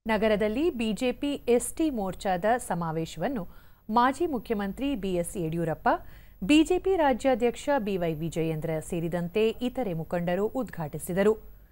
ನಗರದಲ್ಲಿ BJP ST ಮೋರ್ಚಾದ ಸಮಾವೇಶವನ್ನು ಮಾಜಿ ಮುಖ್ಯಮಂತ್ರಿ ಬಿಎಸ್ ಯಡಿಯೂರಪ್ಪ, ಬಿಜೆಪಿ ರಾಜ್ಯಾಧ್ಯಕ್ಷ ಬಿವೈ ವಿಜಯೇಂದ್ರ ಸೇರಿದಂತೆ ಇತರೆ ಮುಖಂಡರು ಉದ್ಘಾಟಿಸಿದರು.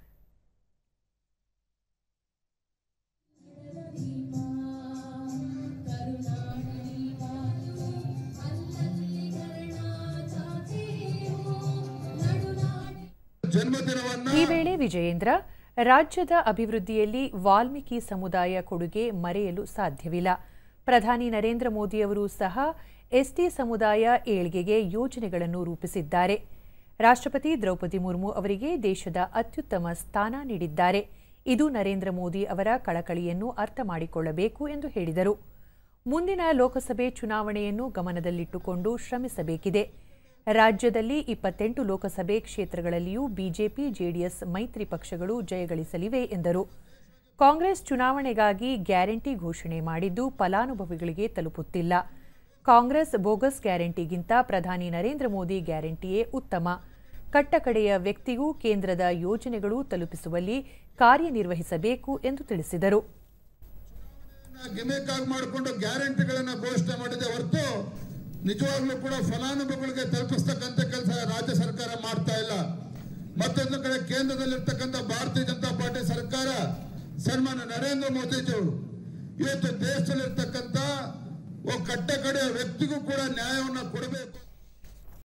ಈ ವೇಳೆ ವಿಜಯೇಂದ್ರ, ರಾಜ್ಯದ ಅಭಿವೃದ್ಧಿಯಲ್ಲಿ ವಾಲ್ಮೀಕಿ ಸಮುದಾಯ ಕೊಡುಗೆ ಮರೆಯಲು ಸಾಧ್ಯವಿಲ್ಲ. ಪ್ರಧಾನಿ ನರೇಂದ್ರ ಮೋದಿಯವರು ಸಹ ಎಸ್ಟಿ ಸಮುದಾಯ ಏಳ್ಗೆಗೆ ಯೋಜನೆಗಳನ್ನು ರೂಪಿಸಿದ್ದಾರೆ. ರಾಷ್ಟ್ರಪತಿ ದ್ರೌಪದಿ ಮುರ್ಮು ಅವರಿಗೆ ದೇಶದ ಅತ್ಯುತ್ತಮ ಸ್ಥಾನ ನೀಡಿದ್ದಾರೆ. ಇದು ನರೇಂದ್ರ ಮೋದಿ ಅವರ ಕಳಕಳಿಯನ್ನು ಅರ್ಥ ಮಾಡಿಕೊಳ್ಳಬೇಕು ಎಂದು ಹೇಳಿದರು. ಮುಂದಿನ ಲೋಕಸಭೆ ಚುನಾವಣೆಯನ್ನು ಗಮನದಲ್ಲಿಟ್ಟುಕೊಂಡು ಶ್ರಮಿಸಬೇಕಿದೆ. ರಾಜ್ಯದಲ್ಲಿ 28 ಲೋಕಸಭೆ ಕ್ಷೇತ್ರಗಳಲ್ಲಿಯೂ ಬಿಜೆಪಿ, ಜೆಡಿಎಸ್ ಮೈತ್ರಿ ಪಕ್ಷಗಳು ಜಯಗಳಿಸಲಿವೆ ಎಂದರು. ಕಾಂಗ್ರೆಸ್ ಚುನಾವಣೆಗಾಗಿ ಗ್ಯಾರಂಟಿ ಘೋಷಣೆ ಮಾಡಿದ್ದು ಫಲಾನುಭವಿಗಳಿಗೆ ತಲುಪುತ್ತಿಲ್ಲ. ಕಾಂಗ್ರೆಸ್ ಬೋಗಸ್ ಗ್ಯಾರಂಟಿಗಿಂತ ಪ್ರಧಾನಿ ನರೇಂದ್ರ ಮೋದಿ ಗ್ಯಾರಂಟಿಯೇ ಉತ್ತಮ. ಕಟ್ಟಕಡೆಯ ವ್ಯಕ್ತಿಗೂ ಕೇಂದ್ರದ ಯೋಜನೆಗಳು ತಲುಪಿಸುವಲ್ಲಿ ಕಾರ್ಯನಿರ್ವಹಿಸಬೇಕು ಎಂದು ತಿಳಿಸಿದರು. ನಿಜವಾಗ್ಲೂ ಕೂಡ ಫಲಾನುಭವಿಗಳಿಗೆ ತಲುಪಿಸ್ತಕ್ಕಂಥ ಕೆಲಸ ರಾಜ್ಯ ಸರ್ಕಾರ ಮಾಡ್ತಾ ಇಲ್ಲ. ಮತ್ತೊಂದು ಕಡೆ ಕೇಂದ್ರದಲ್ಲಿರ್ತಕ್ಕಂಥ ಭಾರತೀಯ ಜನತಾ ಪಾರ್ಟಿ ಸರ್ಕಾರ, ಸನ್ಮಾನ್ಯ ನರೇಂದ್ರ ಮೋದಿಜಿಯವರು ಇವತ್ತು ದೇಶದಲ್ಲಿರ್ತಕ್ಕಂಥ ಕಟ್ಟಕಡೆಯ ವ್ಯಕ್ತಿಗೂ ಕೂಡ ನ್ಯಾಯವನ್ನು ಕೊಡಬೇಕು.